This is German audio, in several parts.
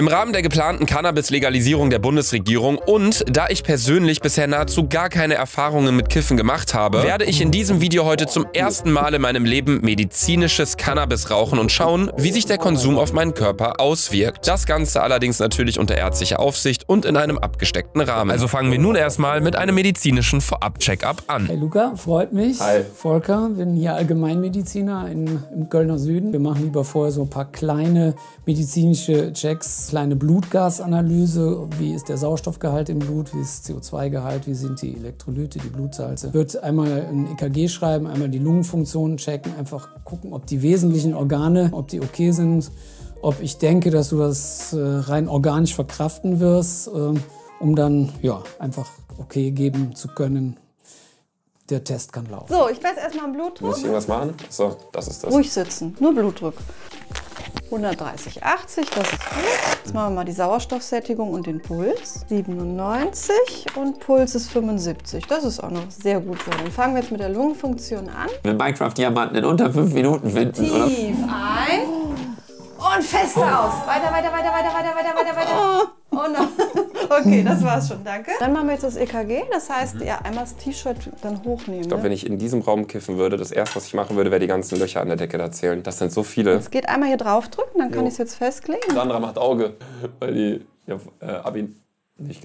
Im Rahmen der geplanten Cannabis-Legalisierung der Bundesregierung und da ich persönlich bisher nahezu gar keine Erfahrungen mit Kiffen gemacht habe, werde ich in diesem Video heute zum ersten Mal in meinem Leben medizinisches Cannabis rauchen und schauen, wie sich der Konsum auf meinen Körper auswirkt. Das Ganze allerdings natürlich unter ärztlicher Aufsicht und in einem abgesteckten Rahmen. Also fangen wir nun erstmal mit einem medizinischen Vorab-Check-up an. Hey Luca, freut mich. Hi. Volker, bin hier Allgemeinmediziner im Kölner Süden. Wir machen lieber vorher so ein paar kleine medizinische Checks, kleine Blutgasanalyse. Wie ist der Sauerstoffgehalt im Blut? Wie ist das CO2-Gehalt? Wie sind die Elektrolyte, die Blutsalze? Wird einmal ein EKG schreiben, einmal die Lungenfunktionen checken, einfach gucken, ob die wesentlichen Organe, ob die okay sind, ob ich denke, dass du das rein organisch verkraften wirst, um dann ja, einfach okay geben zu können. Der Test kann laufen. So, ich messe erstmal den Blutdruck. Muss ich irgendwas machen? So, das ist das. Ruhig sitzen, nur Blutdruck. 130,80, das ist gut. Jetzt machen wir mal die Sauerstoffsättigung und den Puls. 97 und Puls ist 75. Das ist auch noch sehr gut so. Dann fangen wir jetzt mit der Lungenfunktion an. Einen Minecraft-Diamanten in unter 5 Minuten finden, Tief oder? ein und fest aus. Weiter, weiter, weiter, weiter, weiter, weiter, weiter, weiter. Oh no. Okay, das war's schon, danke. Dann machen wir jetzt das EKG. Das heißt, ja, einmal das T-Shirt dann hochnehmen. Ich glaube, wenn ich in diesem Raum kiffen würde, das erste, was ich machen würde, wäre die ganzen Löcher an der Decke da zählen. Das sind so viele. Es geht einmal hier drauf drücken, dann kann ich es jetzt festlegen. Sandra macht Auge, weil die Abi nicht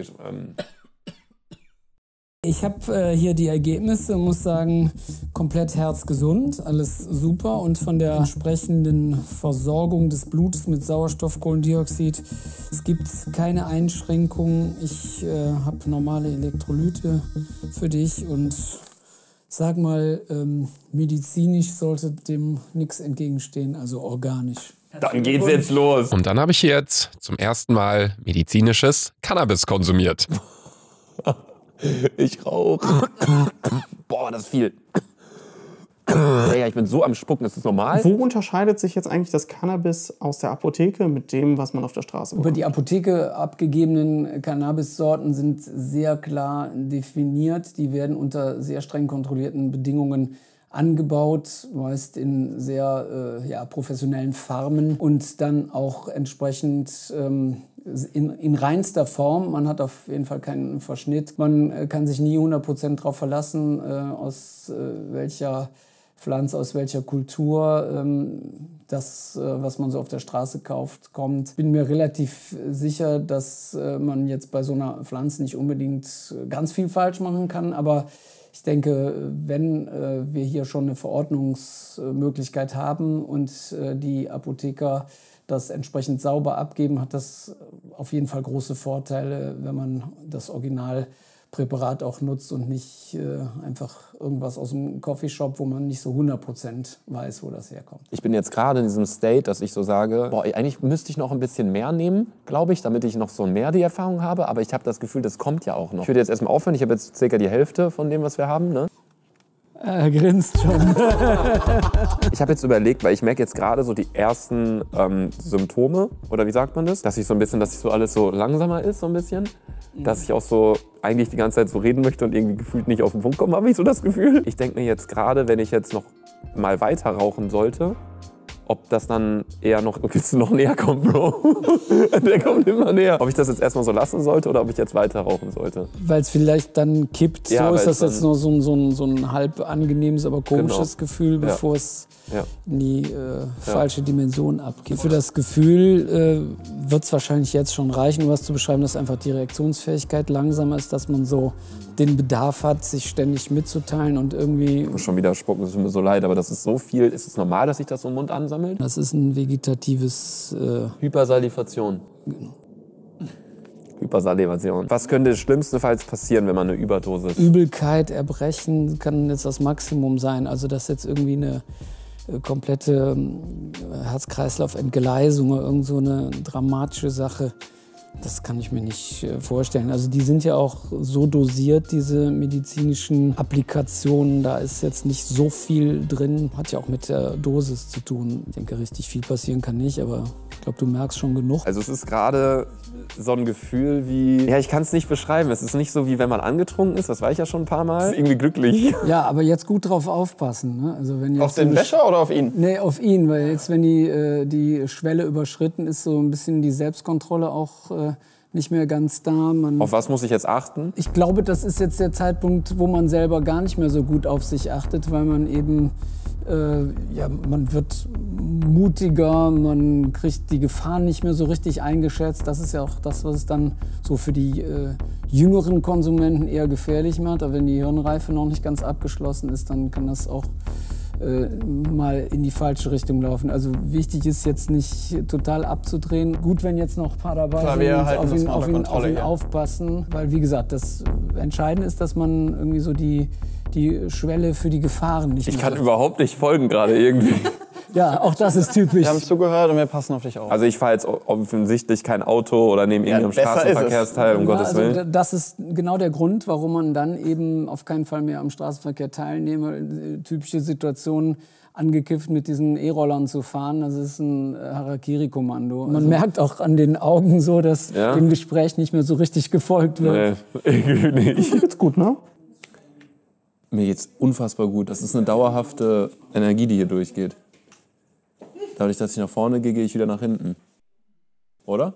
Ich habe hier die Ergebnisse, muss sagen, komplett herzgesund, alles super. Und von der entsprechenden Versorgung des Blutes mit Sauerstoff, Kohlendioxid, es gibt keine Einschränkungen. Ich habe normale Elektrolyte für dich und sag mal, medizinisch sollte dem nichts entgegenstehen, also organisch. Dann geht's jetzt los. Und dann habe ich hier jetzt zum ersten Mal medizinisches Cannabis konsumiert. Ich rauche. Boah, das ist viel. Ja, ich bin so am Spucken, ist das normal? Wo unterscheidet sich jetzt eigentlich das Cannabis aus der Apotheke mit dem, was man auf der Straße bekommt? Über die Apotheke abgegebenen Cannabissorten sind sehr klar definiert. Die werden unter sehr streng kontrollierten Bedingungen angebaut, meist in sehr professionellen Farmen und dann auch entsprechend in reinster Form. Man hat auf jeden Fall keinen Verschnitt. Man kann sich nie 100% darauf verlassen, aus welcher Pflanze, aus welcher Kultur das, was man so auf der Straße kauft, kommt. Bin mir relativ sicher, dass man jetzt bei so einer Pflanze nicht unbedingt ganz viel falsch machen kann, aber ich denke, wenn wir hier schon eine Verordnungsmöglichkeit haben und die Apotheker das entsprechend sauber abgeben, hat das auf jeden Fall große Vorteile, wenn man das Originalpräparat auch nutzt und nicht einfach irgendwas aus dem Coffeeshop, wo man nicht so 100% weiß, wo das herkommt. Ich bin jetzt gerade in diesem State, dass ich so sage, boah, eigentlich müsste ich noch ein bisschen mehr nehmen, glaube ich, damit ich noch so mehr die Erfahrung habe. Aber ich habe das Gefühl, das kommt ja auch noch. Ich würde jetzt erstmal aufhören. Ich habe jetzt circa die Hälfte von dem, was wir haben, ne? Er grinst schon. Ich habe jetzt überlegt, weil ich merke jetzt gerade so die ersten Symptome, oder wie sagt man das? Dass ich so alles so langsamer ist, so ein bisschen. Dass ich auch so eigentlich die ganze Zeit so reden möchte und irgendwie gefühlt nicht auf den Punkt komme, habe ich so das Gefühl. Ich denke mir jetzt gerade, wenn ich jetzt noch mal weiter rauchen sollte, ob das dann eher noch, willst du noch näher kommen, Bro? Der kommt immer näher. Ob ich das jetzt erstmal so lassen sollte oder ob ich jetzt weiter rauchen sollte. Weil es vielleicht dann kippt, Ja, so ist das dann jetzt nur so ein halb angenehmes, aber komisches Gefühl, bevor es in die falsche Dimension abgeht. Für das Gefühl wird es wahrscheinlich jetzt schon reichen, um was zu beschreiben, dass einfach die Reaktionsfähigkeit langsamer ist, dass man so den Bedarf hat, sich ständig mitzuteilen und irgendwie... Ich muss schon wieder spucken, das tut mir so leid, aber das ist so viel. Ist es normal, dass sich das so im Mund ansammelt? Das ist ein vegetatives... Hypersalivation. Hypersalivation. Was könnte schlimmstenfalls passieren, wenn man eine Überdosis... Übelkeit, Erbrechen kann jetzt das Maximum sein. Also dass jetzt irgendwie eine komplette Herz-Kreislauf-Entgleisung oder irgend so eine dramatische Sache, das kann ich mir nicht vorstellen. Also die sind ja auch so dosiert, diese medizinischen Applikationen. Da ist jetzt nicht so viel drin. Hat ja auch mit der Dosis zu tun. Ich denke, richtig viel passieren kann nicht, aber Ich glaube, du merkst schon genug. Also es ist gerade so ein Gefühl wie, ja, ich kann es nicht beschreiben. Es ist nicht so, wie wenn man angetrunken ist, das war ich ja schon ein paar Mal. Es ist irgendwie glücklich. Ja, aber jetzt gut drauf aufpassen. Ne? Also wenn jetzt Auf den Becher oder auf ihn? Nee, auf ihn, weil jetzt, wenn die Schwelle überschritten ist, so ein bisschen die Selbstkontrolle auch nicht mehr ganz da. Auf was muss ich jetzt achten? Ich glaube, das ist jetzt der Zeitpunkt, wo man selber gar nicht mehr so gut auf sich achtet, weil man eben, ja, man wird mutiger, man kriegt die Gefahren nicht mehr so richtig eingeschätzt. Das ist ja auch das, was es dann so für die jüngeren Konsumenten eher gefährlich macht. Aber wenn die Hirnreife noch nicht ganz abgeschlossen ist, dann kann das auch mal in die falsche Richtung laufen. Also wichtig ist jetzt nicht total abzudrehen. Gut, wenn jetzt noch ein paar dabei sind, auf ihn aufpassen. Weil wie gesagt, das Entscheidende ist, dass man irgendwie so die Schwelle für die Gefahren nicht Ich kann überhaupt nicht folgen gerade irgendwie. Ja, auch das ist typisch. Wir haben zugehört und wir passen auf dich auf. Also ich fahre jetzt offensichtlich kein Auto oder nehme irgendwie am Straßenverkehrsteil, um Gottes Willen. Also das ist genau der Grund, warum man dann eben auf keinen Fall mehr am Straßenverkehr teilnehme. Typische Situation, angekifft mit diesen E-Rollern zu fahren, das ist ein Harakiri-Kommando. Man merkt auch an den Augen so, dass dem Gespräch nicht mehr so richtig gefolgt wird. Nee, irgendwie nicht. Geht's gut, ne? Mir geht's unfassbar gut. Das ist eine dauerhafte Energie, die hier durchgeht. Dadurch, dass ich nach vorne gehe, gehe ich wieder nach hinten. Oder?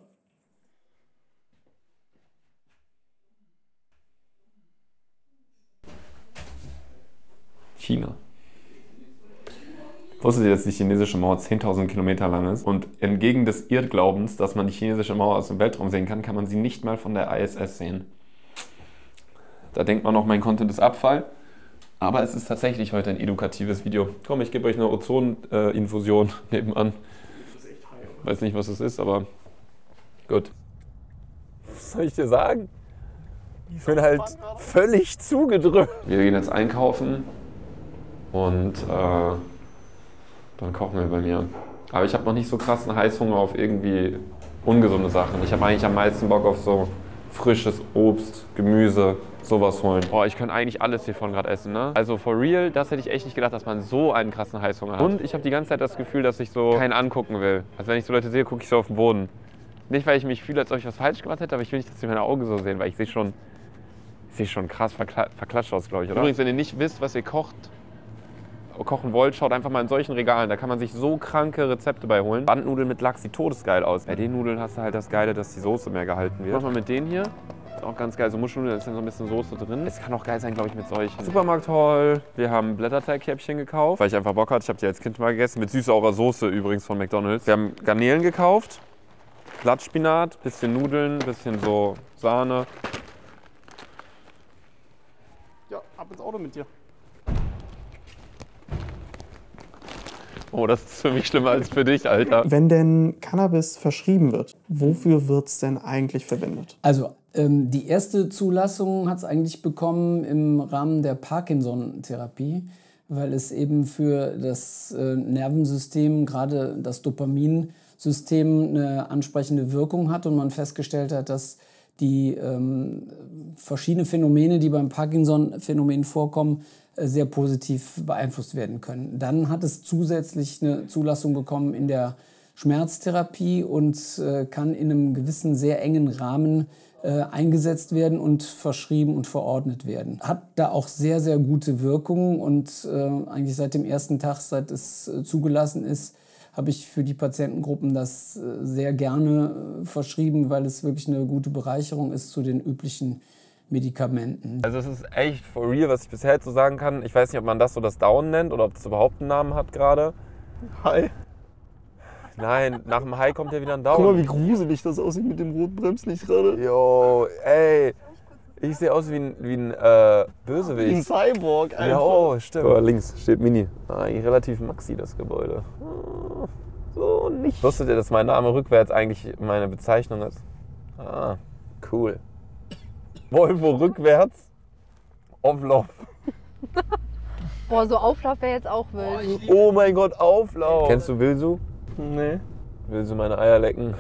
China. Wusstet ihr, dass die chinesische Mauer 10.000 Kilometer lang ist? Und entgegen des Irrglaubens, dass man die chinesische Mauer aus dem Weltraum sehen kann, kann man sie nicht mal von der ISS sehen. Da denkt man noch, mein Content ist Abfall. Aber es ist tatsächlich heute ein edukatives Video. Komm, ich gebe euch eine Ozoninfusion nebenan. Weiß nicht, was es ist, aber gut. Was soll ich dir sagen? Ich bin halt völlig zugedrückt. Wir gehen jetzt einkaufen und dann kochen wir bei mir. Aber ich habe noch nicht so krassen Heißhunger auf irgendwie ungesunde Sachen. Ich habe eigentlich am meisten Bock auf so frisches Obst, Gemüse, sowas holen. Boah, ich könnte eigentlich alles hiervon gerade essen, ne? Also for real, das hätte ich echt nicht gedacht, dass man so einen krassen Heißhunger hat. Und ich habe die ganze Zeit das Gefühl, dass ich so keinen angucken will. Also wenn ich so Leute sehe, gucke ich so auf den Boden. Nicht, weil ich mich fühle, als ob ich was falsch gemacht hätte, aber ich will nicht, dass sie meine Augen so sehen, weil ich sehe schon krass verklatscht aus, glaube ich, oder? Übrigens, wenn ihr nicht wisst, was ihr kochen wollt, schaut einfach mal in solchen Regalen. Da kann man sich so kranke Rezepte bei holen. Bandnudeln mit Lachs sieht todesgeil aus. Bei den Nudeln hast du halt das Geile, dass die Soße mehr gehalten wird. Mach mal mit denen hier. Ist auch ganz geil. So Muschelnudeln, da ist dann so ein bisschen Soße drin. Es kann auch geil sein, glaube ich, mit solchen. Supermarkt-Haul. Wir haben Blätterteighäppchen gekauft, weil ich einfach Bock hatte. Ich habe die als Kind mal gegessen. Mit süß-saurer Soße übrigens von McDonald's. Wir haben Garnelen gekauft. Blattspinat, bisschen Nudeln, bisschen so Sahne. Ja, ab ins Auto mit dir. Oh, das ist für mich schlimmer als für dich, Alter. Wenn denn Cannabis verschrieben wird, wofür wird es denn eigentlich verwendet? Also die erste Zulassung hat es eigentlich bekommen im Rahmen der Parkinson-Therapie, weil es eben für das Nervensystem, gerade das Dopaminsystem, eine ansprechende Wirkung hat und man festgestellt hat, dass die verschiedenen Phänomene, die beim Parkinson-Phänomen vorkommen, sehr positiv beeinflusst werden können. Dann hat es zusätzlich eine Zulassung bekommen in der Schmerztherapie und kann in einem gewissen, sehr engen Rahmen eingesetzt werden und verschrieben und verordnet werden. Hat da auch sehr, sehr gute Wirkungen und eigentlich seit dem ersten Tag, seit es zugelassen ist, habe ich für die Patientengruppen das sehr gerne verschrieben, weil es wirklich eine gute Bereicherung ist zu den üblichen Medikamenten. Also es ist echt for real, was ich bisher jetzt so sagen kann. Ich weiß nicht, ob man das so das Down nennt oder ob es überhaupt einen Namen hat gerade. Hi. Nein, nach dem High kommt ja wieder ein Down. Guck mal, wie gruselig das aussieht mit dem roten Bremslicht gerade. Jo, ey. Ich sehe aus wie ein Bösewicht. Ein Cyborg, Alter. Ja, oh, stimmt. Oh, links steht Mini. Eigentlich relativ maxi, das Gebäude. So nicht. Wusstet ihr, dass mein Name rückwärts eigentlich meine Bezeichnung ist? Ah, cool. Volvo rückwärts, Auflauf. Boah, so Auflauf wäre jetzt auch wild. Oh mein Gott, Auflauf. Kennst du Wilsu? Nee. Wilsu meine Eier lecken.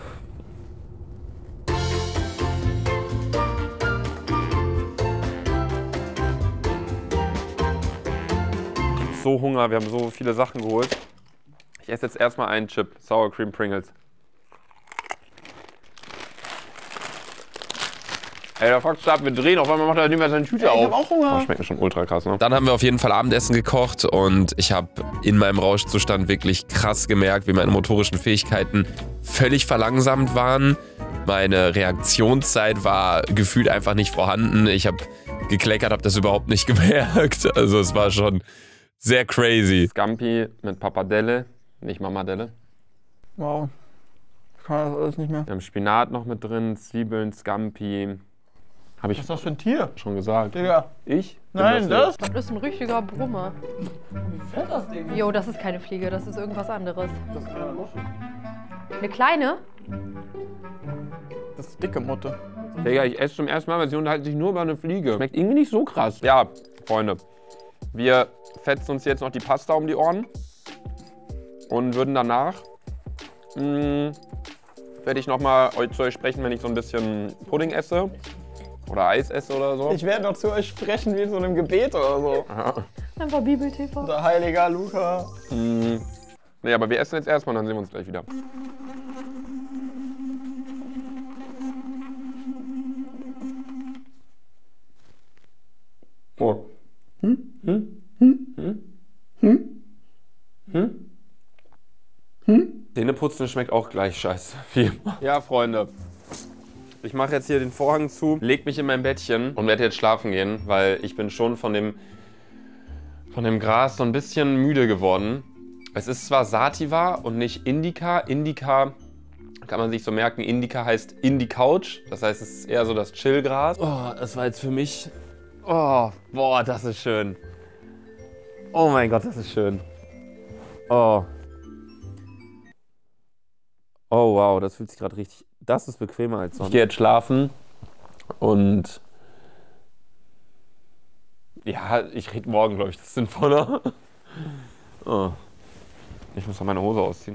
So Hunger, wir haben so viele Sachen geholt. Ich esse jetzt erstmal einen Chip, Sour Cream Pringles. Ey, da fuckst du ab, wir drehen, auf einmal macht er nicht mehr seine Tüte auf. Ich hab auch Hunger. Oh, schmeckt mir schon ultra krass, ne? Dann haben wir auf jeden Fall Abendessen gekocht und ich habe in meinem Rauschzustand wirklich krass gemerkt, wie meine motorischen Fähigkeiten völlig verlangsamt waren. Meine Reaktionszeit war gefühlt einfach nicht vorhanden. Ich habe gekleckert, habe das überhaupt nicht gemerkt. Also es war schon sehr crazy. Scampi mit Pappardelle, nicht Mamadelle. Wow. Ich kann das alles nicht mehr. Wir haben Spinat noch mit drin, Zwiebeln, Scampi. Habe ich Was ist das für ein Tier? schon gesagt. Digga. Ich? Nein, das? Das ist ein richtiger Brummer. Wie fett das Ding? Jo, das ist keine Fliege, das ist irgendwas anderes. Das ist eine Muschel. Eine kleine? Das ist dicke Motte. Digga, ich esse zum ersten Mal, weil sie unterhalten sich nur über eine Fliege. Schmeckt irgendwie nicht so krass. Ja, Freunde, wir fetzen uns jetzt noch die Pasta um die Ohren und würden danach werde ich noch mal zu euch sprechen, wenn ich so ein bisschen Pudding esse oder Eis esse oder so. Ich werde noch zu euch sprechen wie in so einem Gebet oder so. Einfach Bibel-TV. Der heiliger Luca. Nee, aber wir essen jetzt erstmal und dann sehen wir uns gleich wieder. Oh. Zähneputzen schmeckt auch gleich scheiße. Ja, Freunde. Ich mache jetzt hier den Vorhang zu, leg mich in mein Bettchen und werde jetzt schlafen gehen, weil ich bin schon von dem Gras so ein bisschen müde geworden. Es ist zwar Sativa und nicht Indica. Indica kann man sich so merken, Indica heißt Indie-Couch. Das heißt, es ist eher so das Chillgras. Oh, das war jetzt für mich... Oh, boah, das ist schön. Oh mein Gott, das ist schön. Oh. Oh wow, das fühlt sich gerade richtig... Das ist bequemer als sonst. Ich gehe jetzt schlafen und... Ja, ich rede morgen, glaube ich, das ist sinnvoller. Oh. Ich muss noch meine Hose ausziehen.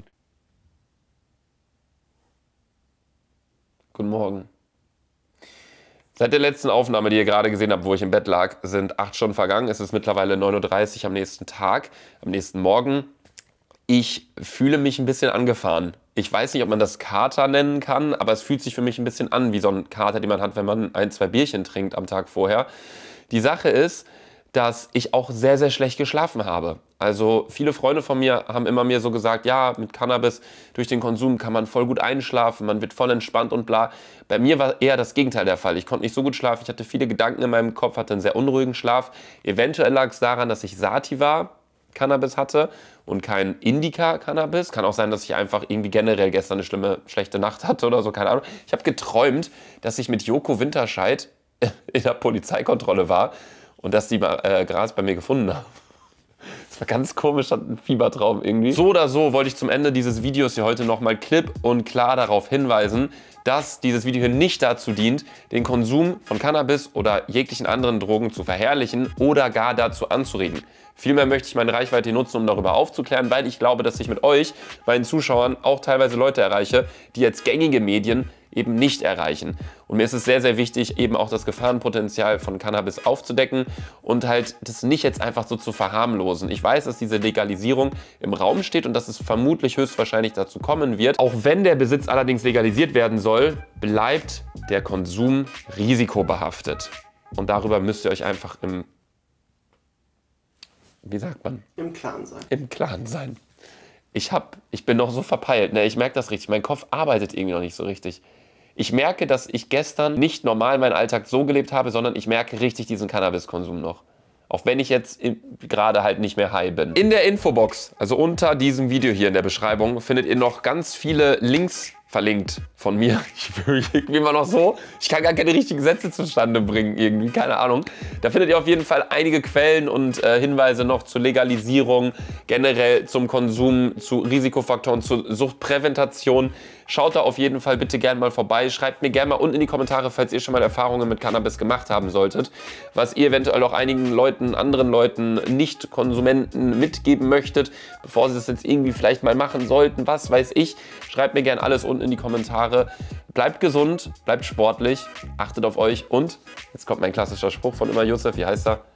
Guten Morgen. Seit der letzten Aufnahme, die ihr gerade gesehen habt, wo ich im Bett lag, sind 8 Stunden vergangen. Es ist mittlerweile 9:30 Uhr am nächsten Tag, am nächsten Morgen. Ich fühle mich ein bisschen angefahren. Ich weiß nicht, ob man das Kater nennen kann, aber es fühlt sich für mich ein bisschen an wie so ein Kater, den man hat, wenn man 1, 2 Bierchen trinkt am Tag vorher. Die Sache ist, dass ich auch sehr, sehr schlecht geschlafen habe. Also viele Freunde von mir haben immer mir so gesagt, ja, mit Cannabis durch den Konsum kann man voll gut einschlafen, man wird voll entspannt und bla. Bei mir war eher das Gegenteil der Fall. Ich konnte nicht so gut schlafen, ich hatte viele Gedanken in meinem Kopf, hatte einen sehr unruhigen Schlaf. Eventuell lag es daran, dass ich Sativa-Cannabis hatte und kein Indica-Cannabis. Kann auch sein, dass ich einfach irgendwie generell gestern eine schlechte Nacht hatte oder so, keine Ahnung. Ich habe geträumt, dass ich mit Joko Winterscheid in der Polizeikontrolle war und dass die Gras bei mir gefunden haben. Das war ganz komisch, hat ein Fiebertraum irgendwie. So oder so wollte ich zum Ende dieses Videos hier heute nochmal klipp und klar darauf hinweisen, dass dieses Video hier nicht dazu dient, den Konsum von Cannabis oder jeglichen anderen Drogen zu verherrlichen oder gar dazu anzuregen. Vielmehr möchte ich meine Reichweite nutzen, um darüber aufzuklären, weil ich glaube, dass ich mit euch, meinen Zuschauern, auch teilweise Leute erreiche, die jetzt gängige Medien eben nicht erreichen. Und mir ist es sehr, sehr wichtig, eben auch das Gefahrenpotenzial von Cannabis aufzudecken und halt das nicht jetzt einfach so zu verharmlosen. Ich weiß, dass diese Legalisierung im Raum steht und dass es vermutlich höchstwahrscheinlich dazu kommen wird. Auch wenn der Besitz allerdings legalisiert werden soll, bleibt der Konsum risikobehaftet. Und darüber müsst ihr euch einfach wie sagt man? Im Klaren sein. Im Klaren sein. Ich bin noch so verpeilt, ne? Ich merke das richtig. Mein Kopf arbeitet irgendwie noch nicht so richtig. Ich merke, dass ich gestern nicht normal meinen Alltag so gelebt habe, sondern ich merke richtig diesen Cannabiskonsum noch. Auch wenn ich jetzt gerade halt nicht mehr high bin. In der Infobox, also unter diesem Video hier in der Beschreibung, findet ihr noch ganz viele Links verlinkt von mir. Ich fühle mich irgendwie immer noch so. Ich kann gar keine richtigen Sätze zustande bringen irgendwie, keine Ahnung. Da findet ihr auf jeden Fall einige Quellen und Hinweise noch zur Legalisierung, generell zum Konsum, zu Risikofaktoren, zur Suchtprävention. Schaut da auf jeden Fall bitte gerne mal vorbei. Schreibt mir gerne mal unten in die Kommentare, falls ihr schon mal Erfahrungen mit Cannabis gemacht haben solltet, was ihr eventuell auch einigen Leuten, anderen Leuten, Nicht-Konsumenten mitgeben möchtet, bevor sie das jetzt irgendwie vielleicht mal machen sollten, was weiß ich. Schreibt mir gerne alles unten in die Kommentare. Bleibt gesund, bleibt sportlich, achtet auf euch und jetzt kommt mein klassischer Spruch von immer Josef, wie heißt er?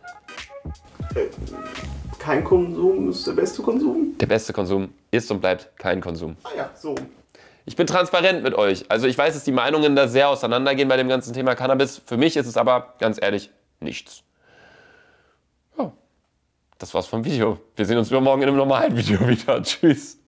Kein Konsum ist der beste Konsum? Der beste Konsum ist und bleibt kein Konsum. Ah ja, so. Ich bin transparent mit euch. Also ich weiß, dass die Meinungen da sehr auseinandergehen bei dem ganzen Thema Cannabis. Für mich ist es aber, ganz ehrlich, nichts. Ja, das war's vom Video. Wir sehen uns übermorgen in einem normalen Video wieder. Tschüss.